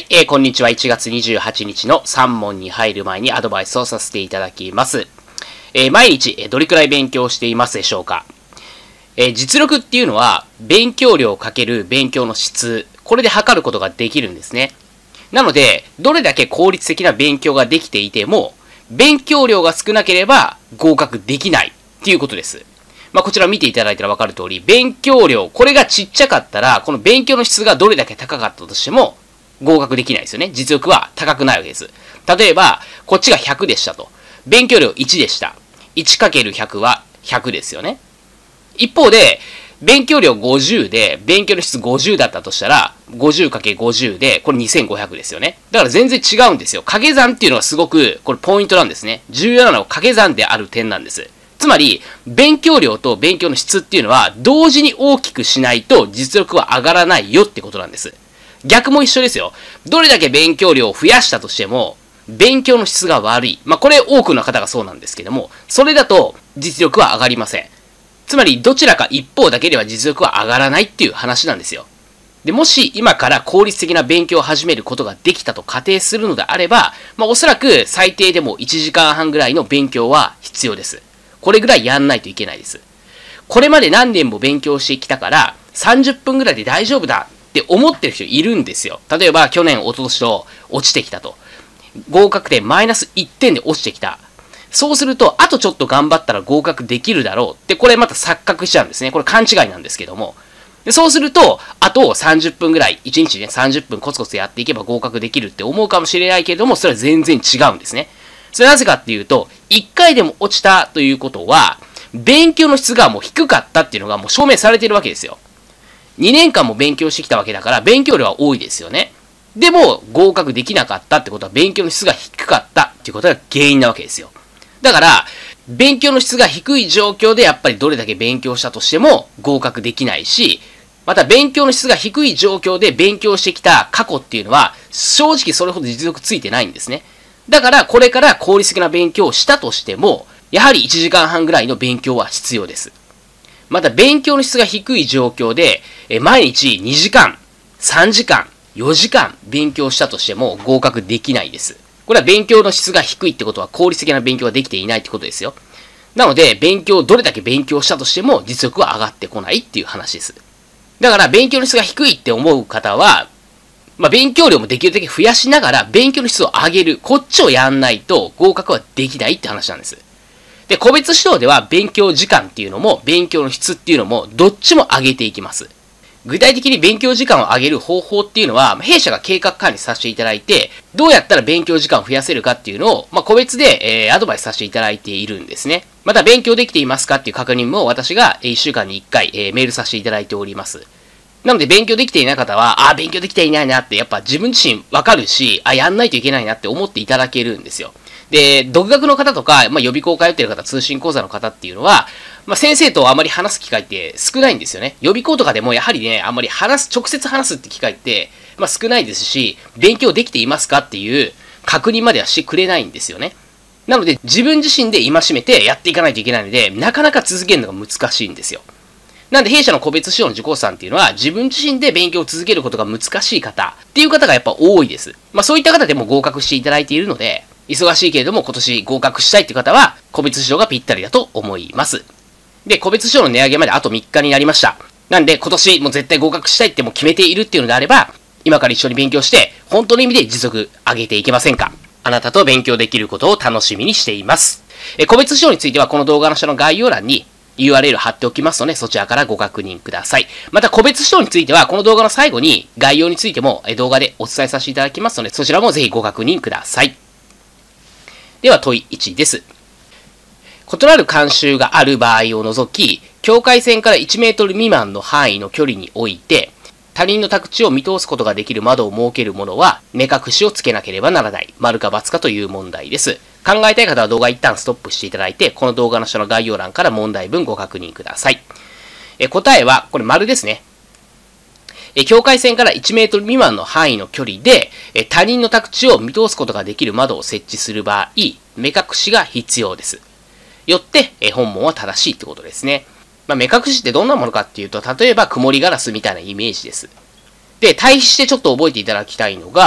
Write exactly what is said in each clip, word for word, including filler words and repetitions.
い、えー、こんにちは。いちがつにじゅうはちにちのさん問に入る前にアドバイスをさせていただきます。えー、毎日、えー、どれくらい勉強していますでしょうか。えー、実力っていうのは、勉強量かける勉強の質、これで測ることができるんですね。なので、どれだけ効率的な勉強ができていても、勉強量が少なければ合格できないっていうことです。まあ、こちら見ていただいたらわかる通り、勉強量、これがちっちゃかったら、この勉強の質がどれだけ高かったとしても、合格できないですよね。実力は高くないわけです。例えば、こっちがひゃくでしたと。勉強量いちでした。いちかけるひゃく はひゃくですよね。一方で、勉強量ごじゅうで、勉強の質ごじゅうだったとしたら、ごじゅうかけるごじゅう で、これにせんごひゃくですよね。だから全然違うんですよ。掛け算っていうのがすごく、これポイントなんですね。重要なのは掛け算である点なんです。つまり、勉強量と勉強の質っていうのは、同時に大きくしないと実力は上がらないよってことなんです。逆も一緒ですよ。どれだけ勉強量を増やしたとしても、勉強の質が悪い。まあ、これ多くの方がそうなんですけども、それだと実力は上がりません。つまり、どちらか一方だけでは実力は上がらないっていう話なんですよ。で、もし今から効率的な勉強を始めることができたと仮定するのであれば、まあ、おそらく最低でもいちじかんはんぐらいの勉強は必要です。これぐらいやんないといけないです。これまで何年も勉強してきたから、さんじゅっぷんぐらいで大丈夫だって思ってる人いるんですよ。例えば、去年、一昨年と落ちてきたと。合格点マイナスいってんで落ちてきた。そうすると、あとちょっと頑張ったら合格できるだろうって、これまた錯覚しちゃうんですね。これ勘違いなんですけども。でそうすると、あとさんじゅっぷんぐらい、いちにちね、さんじゅっぷんコツコツやっていけば合格できるって思うかもしれないけれども、それは全然違うんですね。それはなぜかっていうと、いっかいでも落ちたということは、勉強の質がもう低かったっていうのがもう証明されているわけですよ。にねんかんも勉強してきたわけだから、勉強量は多いですよね。でも、合格できなかったってことは、勉強の質が低かったっていうことが原因なわけですよ。だから、勉強の質が低い状況で、やっぱりどれだけ勉強したとしても合格できないし、また勉強の質が低い状況で勉強してきた過去っていうのは、正直それほど実力ついてないんですね。だから、これから効率的な勉強をしたとしても、やはりいちじかんはんぐらいの勉強は必要です。また、勉強の質が低い状況で、毎日にじかん、さんじかん、よじかん勉強したとしても合格できないです。これは勉強の質が低いってことは効率的な勉強ができていないってことですよ。なので、勉強、どれだけ勉強したとしても実力は上がってこないっていう話です。だから、勉強の質が低いって思う方は、まあ、勉強量もできるだけ増やしながら勉強の質を上げる。こっちをやんないと合格はできないって話なんです。で、個別指導では勉強時間っていうのも勉強の質っていうのもどっちも上げていきます。具体的に勉強時間を上げる方法っていうのは、弊社が計画管理させていただいて、どうやったら勉強時間を増やせるかっていうのを、まあ、個別で、えー、アドバイスさせていただいているんですね。また、勉強できていますかっていう確認も私がいっしゅうかんにいっかい、えー、メールさせていただいております。なので、勉強できていない方は、あ、勉強できていないなって、やっぱ自分自身わかるし、あ、やんないといけないなって思っていただけるんですよ。で、独学の方とか、まあ、予備校通ってる方、通信講座の方っていうのは、まあ、先生とあまり話す機会って少ないんですよね。予備校とかでもやはりね、あんまり話す、直接話すって機会って、まあ、少ないですし、勉強できていますかっていう確認まではしてくれないんですよね。なので、自分自身で戒めてやっていかないといけないので、なかなか続けるのが難しいんですよ。なんで、弊社の個別指導の受講さんっていうのは、自分自身で勉強を続けることが難しい方っていう方がやっぱ多いです。まあ、そういった方でも合格していただいているので、忙しいけれども今年合格したいっていう方は、個別指導がぴったりだと思います。で、個別指導の値上げまであとみっかになりました。なんで、今年もう絶対合格したいってもう決めているっていうのであれば、今から一緒に勉強して、本当の意味で実力上げていけませんか？あなたと勉強できることを楽しみにしています。え、個別指導についてはこの動画の下の概要欄に、ユーアールエル 貼っておきますので、そちらからご確認ください。また、個別指導については、この動画の最後に概要についても動画でお伝えさせていただきますので、そちらもぜひご確認ください。では、問いいちです。異なる慣習がある場合を除き、境界線からいちメートル未満の範囲の距離において、他人の宅地を見通すことができる窓を設ける者は、目隠しをつけなければならない。丸か×かという問題です。考えたい方は動画一旦ストップしていただいて、この動画の下の概要欄から問題文ご確認ください。え答えは、これ丸ですね。え境界線からいちメートル未満の範囲の距離で、え他人の宅地を見通すことができる窓を設置する場合、目隠しが必要です。よって、え本文は正しいってことですね。まあ、目隠しってどんなものかっていうと、例えば曇りガラスみたいなイメージです。で、対比してちょっと覚えていただきたいのが、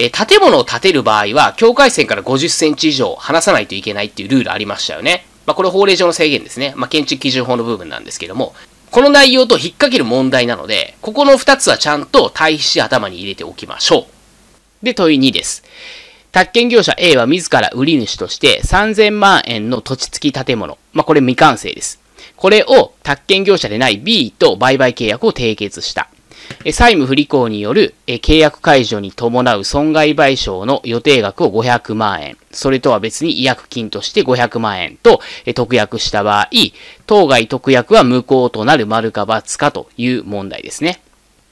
えー、建物を建てる場合は、境界線からごじゅっセンチ以上離さないといけないっていうルールありましたよね。まあ、これ法令上の制限ですね。まあ、建築基準法の部分なんですけども、この内容と引っ掛ける問題なので、ここのふたつはちゃんと対比し頭に入れておきましょう。で、問いにです。宅建業者 A は自ら売り主としてさんぜんまんえんの土地付き建物。まあ、これ未完成です。これを宅建業者でない B と売買契約を締結した。債務不履行による契約解除に伴う損害賠償の予定額をごひゃくまんえん、それとは別に違約金としてごひゃくまんえんと特約した場合、当該特約は無効となる丸か×かという問題ですね。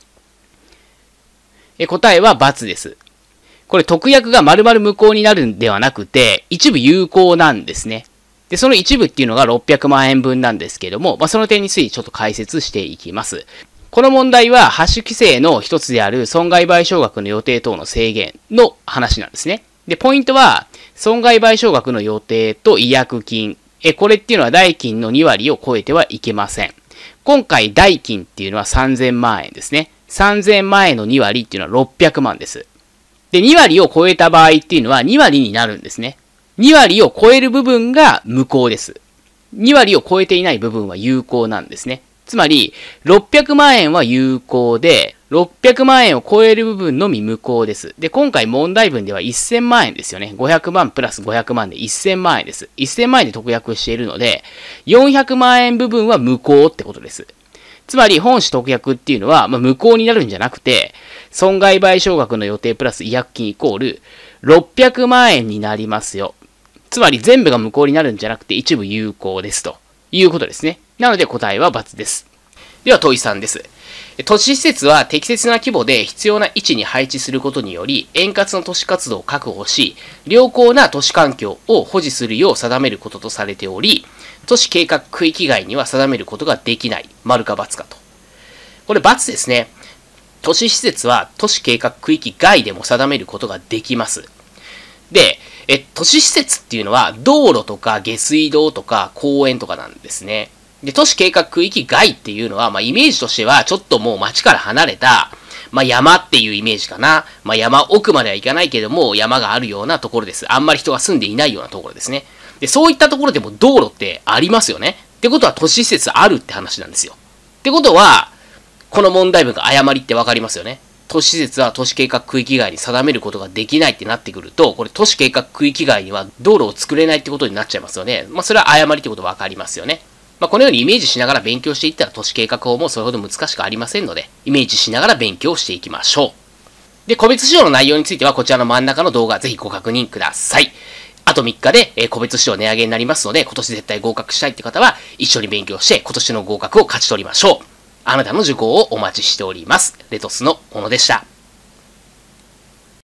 答えは×です。これ特約が丸々無効になるんではなくて、一部有効なんですね。で、その一部っていうのがろっぴゃくまんえんぶんなんですけども、まあ、その点についてちょっと解説していきます。この問題は、ハッシュ規制の一つである損害賠償額の予定等の制限の話なんですね。で、ポイントは、損害賠償額の予定と違約金。え、これっていうのは代金のにわりを超えてはいけません。今回代金っていうのはさんぜんまんえんですね。さんぜんまんえんのにわりっていうのはろっぴゃくまんです。で、にわりを超えた場合っていうのはにわりになるんですね。にわりを超える部分が無効です。にわりを超えていない部分は有効なんですね。つまり、ろっぴゃくまんえんは有効で、ろっぴゃくまんえんを超える部分のみ無効です。で、今回問題文ではせんまんえんですよね。ごひゃくまんプラスごひゃくまんでせんまんえんです。せんまんえんで特約しているので、よんひゃくまんえん部分は無効ってことです。つまり、本種特約っていうのは、まあ、無効になるんじゃなくて、損害賠償額の予定プラス違約金イコールろっぴゃくまんえんになりますよ。つまり、全部が無効になるんじゃなくて、一部有効ですということですね。なので答えは×です。では問いさんです。都市施設は適切な規模で必要な位置に配置することにより、円滑な都市活動を確保し、良好な都市環境を保持するよう定めることとされており、都市計画区域外には定めることができない。丸か×かと。これ×ですね。都市施設は都市計画区域外でも定めることができます。で、え都市施設っていうのは道路とか下水道とか公園とかなんですね。で、都市計画区域外っていうのは、まあ、イメージとしては、ちょっともう街から離れた、まあ、山っていうイメージかな。まあ、山奥までは行かないけども、山があるようなところです。あんまり人が住んでいないようなところですね。で、そういったところでも道路ってありますよね。ってことは都市施設あるって話なんですよ。ってことは、この問題文が誤りってわかりますよね。都市施設は都市計画区域外に定めることができないってなってくると、これ都市計画区域外には道路を作れないってことになっちゃいますよね。まあ、それは誤りってことわかりますよね。まあ、このようにイメージしながら勉強していったら都市計画法もそれほど難しくありませんので、イメージしながら勉強していきましょう。で、個別指導の内容についてはこちらの真ん中の動画ぜひご確認ください。あとみっかで、えー、個別指導値上げになりますので、今年絶対合格したいって方は一緒に勉強して今年の合格を勝ち取りましょう。あなたの受講をお待ちしております。レトスの小野でした。